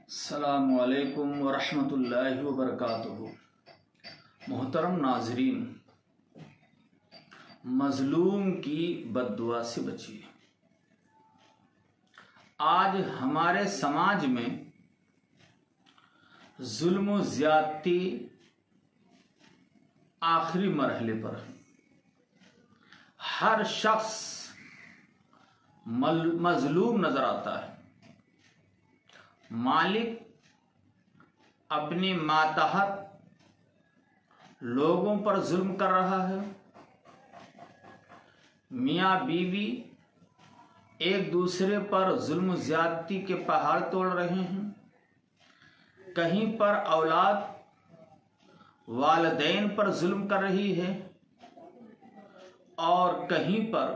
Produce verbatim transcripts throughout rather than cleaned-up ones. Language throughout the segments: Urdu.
السلام علیکم ورحمۃ اللہ وبرکاتہ۔ محترم ناظرین، مظلوم کی بد دعا سے بچیے۔ آج ہمارے سماج میں ظلم و زیادتی آخری مرحلے پر ہے۔ ہر شخص مظلوم نظر آتا ہے۔ مالک اپنے ماتحت لوگوں پر ظلم کر رہا ہے۔ میاں بیوی ایک دوسرے پر ظلم و زیادتی کے پہاڑ توڑ رہے ہیں۔ کہیں پر اولاد والدین پر ظلم کر رہی ہے اور کہیں پر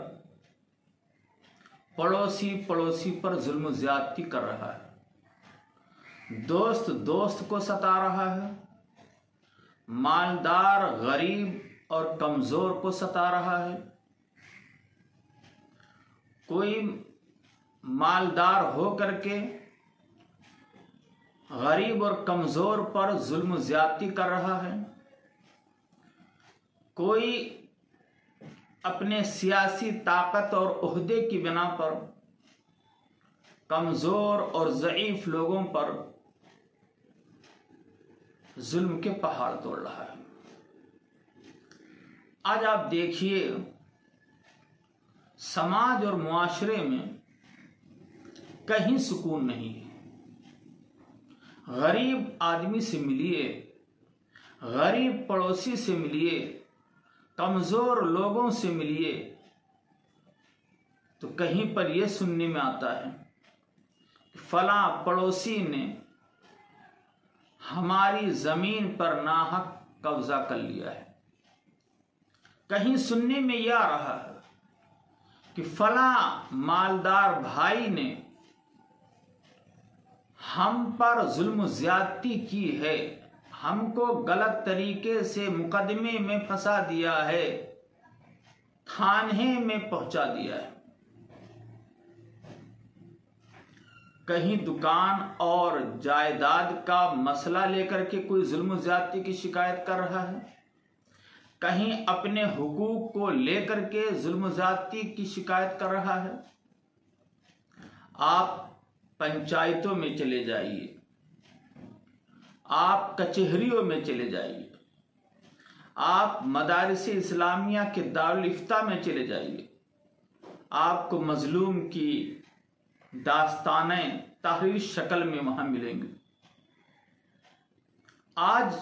پڑوسی پڑوسی پر ظلم و زیادتی کر رہا ہے۔ دوست دوست کو ستا رہا ہے۔ مالدار غریب اور کمزور کو ستا رہا ہے۔ کوئی مالدار ہو کر کے غریب اور کمزور پر ظلم و زیادتی کر رہا ہے۔ کوئی اپنے سیاسی طاقت اور عہدے کی بنا پر کمزور اور ضعیف لوگوں پر ظلم کے پہاڑ توڑ رہا ہے۔ آج آپ دیکھیے، سماج اور معاشرے میں کہیں سکون نہیں ہے۔ غریب آدمی سے ملیے، غریب پڑوسی سے ملیے، کمزور لوگوں سے ملیے تو کہیں پر یہ سننے میں آتا ہے کہ فلاں پڑوسی نے ہماری زمین پر ناحق قبضہ کر لیا ہے۔ کہیں سننے میں یہ آ رہا ہے کہ فلاں مالدار بھائی نے ہم پر ظلم و زیادتی کی ہے، ہم کو غلط طریقے سے مقدمے میں پھنسا دیا ہے، تھانے میں پہنچا دیا ہے۔ کہیں دکان اور جائیداد کا مسئلہ لے کر کے کوئی ظلم و زیادتی کی شکایت کر رہا ہے، کہیں اپنے حقوق کو لے کر کے ظلم و زیادتی کی شکایت کر رہا ہے۔ آپ پنچایتوں میں چلے جائیے، آپ کچہریوں میں چلے جائیے، آپ مدارس اسلامیہ کے دارالفتہ میں چلے جائیے، آپ کو مظلوم کی داستانیں تحریر شکل میں وہاں ملیں گی۔ آج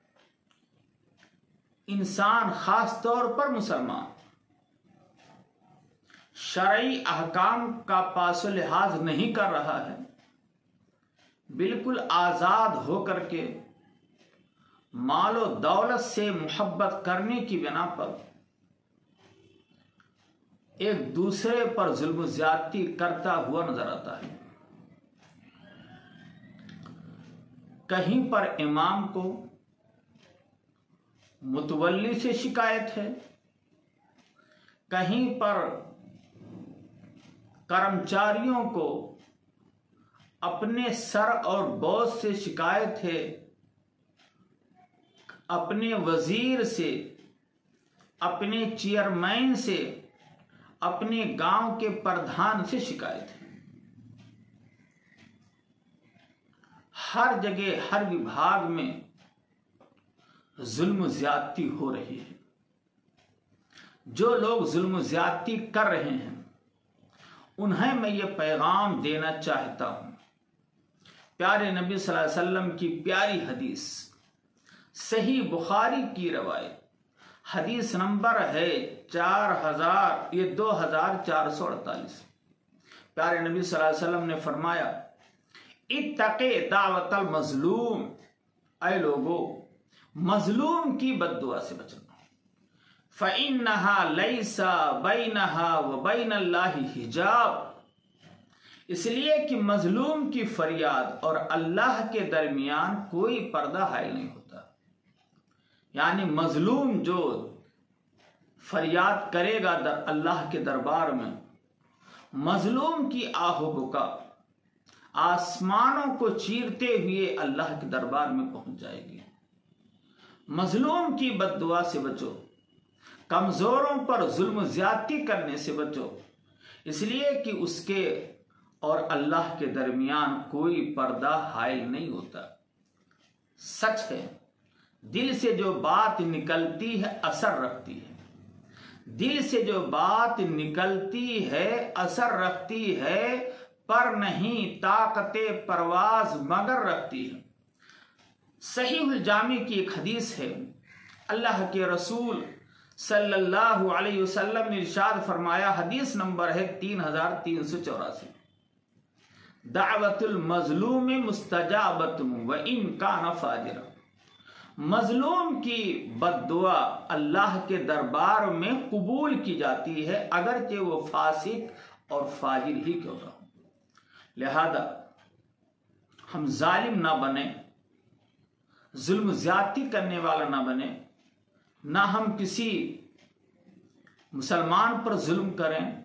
انسان، خاص طور پر مسلمان، شرعی احکام کا پاس و لحاظ نہیں کر رہا ہے۔ بالکل آزاد ہو کر کے مال و دولت سے محبت کرنے کی بنا پر ایک دوسرے پر ظلم و زیادتی کرتا ہوا نظر آتا ہے۔ کہیں پر امام کو متولی سے شکایت ہے، کہیں پر کرمچاریوں کو اپنے سر اور باس سے شکایت ہے، اپنے وزیر سے، اپنے چیئرمین سے، اپنے گاؤں کے پردھان سے شکایت ہے۔ ہر جگہ، ہر وبھاگ میں ظلم و زیادتی ہو رہی ہے۔ جو لوگ ظلم و زیادتی کر رہے ہیں انہیں میں یہ پیغام دینا چاہتا ہوں۔ پیارے نبی صلی اللہ علیہ وسلم کی پیاری حدیث، صحیح بخاری کی روایت، حدیث نمبر ہے چار ہزار یہ دو ہزار چار سو اڑتالیس۔ پیارے نبی صلی اللہ علیہ وسلم نے فرمایا، اتقِ دعوت المظلوم، اے لوگو مظلوم کی بد دعا سے بچنا۔ فَإِنَّهَا لَيْسَ بَيْنَهَا وَبَيْنَ اللَّهِ حِجَابٌ، اس لیے کہ مظلوم کی فریاد اور اللہ کے درمیان کوئی پردہ حائل نہیں ہوتا۔ یعنی مظلوم جو فریاد کرے گا در اللہ کے دربار میں، مظلوم کی آہ و بکا आसमानों को चीरते हुए अल्लाह के दरबार में पहुंच जाएगी। मजलूम की बद्दुआ से बचो, कमजोरों पर जुल्म ज्यादती करने से बचो, इसलिए कि उसके और अल्लाह के दरमियान कोई पर्दा हाइल नहीं होता। सच है, दिल से जो बात निकलती है असर रखती है, दिल से जो बात निकलती है असर रखती है, पर नहीं ताकते परवाज मगर रखती है। सहीहुल जामी की एक हदीस है, अल्लाह के रसूल सल्लल्लाहु अलैहि वसल्लम ने इरशाद फरमाया, हदीस नंबर है तीन हजार तीन सौ चौरासी, दावतुल मजलूम मुस्तजाबतुम व इन कान फाजिरा। मजलूम की बद्दुआ अल्लाह के दरबार में कबूल की जाती है, अगरचे वो फासिक और फाजिर ही क्यों ना हो। लिहाजा हम जालिम ना बने, जुल्म ज्यादती करने वाला ना बने, ना हम किसी मुसलमान पर जुल्म करें,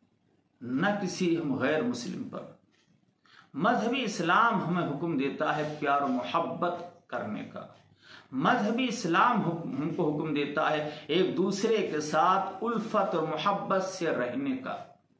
न किसी हम गैर मुस्लिम पर। मजहबी इस्लाम हमें हुक्म देता है प्यार और मोहब्बत करने का। मजहबी इस्लाम हमको हुक्म देता है एक दूसरे के साथ उल्फत और मोहब्बत से रहने का।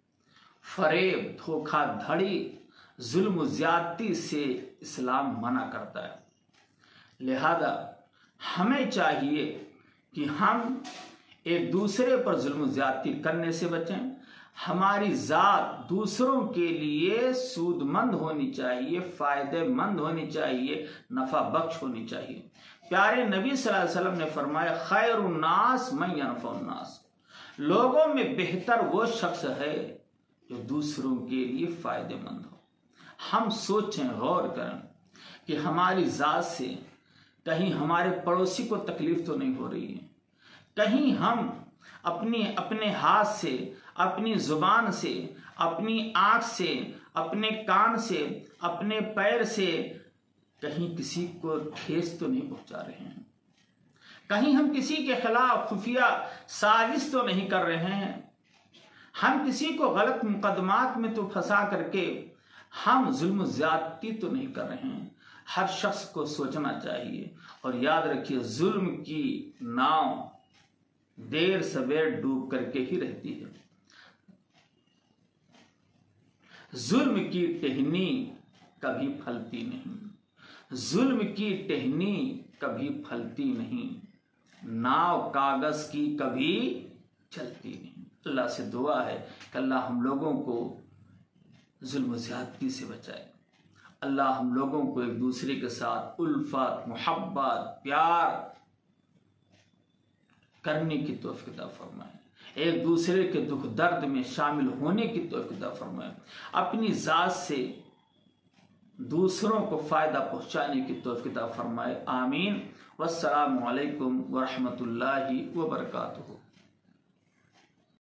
फरेब, धोखाधड़ी, जुल्म ज्यादती से इस्लाम मना करता है। लिहाजा हमें चाहिए कि हम एक दूसरे पर जुल्म ज्यादती करने से बचें। हमारी जात दूसरों के लिए सूदमंद होनी चाहिए, फायदेमंद होनी चाहिए, नफा बख्श होनी चाहिए। प्यारे नबी सल्लल्लाहु अलैहि वसल्लम ने फरमाया, खैरुन नास मन यनफउन नास, लोगों में बेहतर वो शख्स है जो दूसरों के लिए फायदेमंद हो। हम सोचें, गौर करें कि हमारी जात से कहीं हमारे पड़ोसी को तकलीफ तो नहीं हो रही है, कहीं हम अपनी अपने हाथ से, अपनी जुबान से, अपनी आंख से, अपने कान से, अपने पैर से कहीं किसी को ठेस तो नहीं पहुंचा रहे हैं, कहीं हम किसी के खिलाफ खुफिया साजिश तो नहीं कर रहे हैं, हम किसी को गलत मुकदमात में तो फंसा करके हम जुल्म ज्यादती तो नहीं कर रहे हैं। हर शख्स को सोचना चाहिए और याद रखिए, जुल्म की नाव देर सवेर डूब करके ही रहती है। जुल्म की टहनी कभी फलती नहीं, जुल्म की टहनी कभी फलती नहीं, नाव कागज की कभी चलती नहीं। अल्लाह से दुआ है कि अल्लाह हम लोगों को जुल्म ज्यादती से बचाए। अल्लाह हम लोगों को एक दूसरे के साथ उल्फत, मोहब्बत, प्यार करने की तौफीक अता फरमाए, एक दूसरे के दुख दर्द में शामिल होने की तौफीक अता फरमाए, अपनी जात से दूसरों को फायदा पहुंचाने की तौफीक अता फरमाए। आमीन। वस्सलामु अलैकुम व रहमतुल्लाहि व बरकातुहू।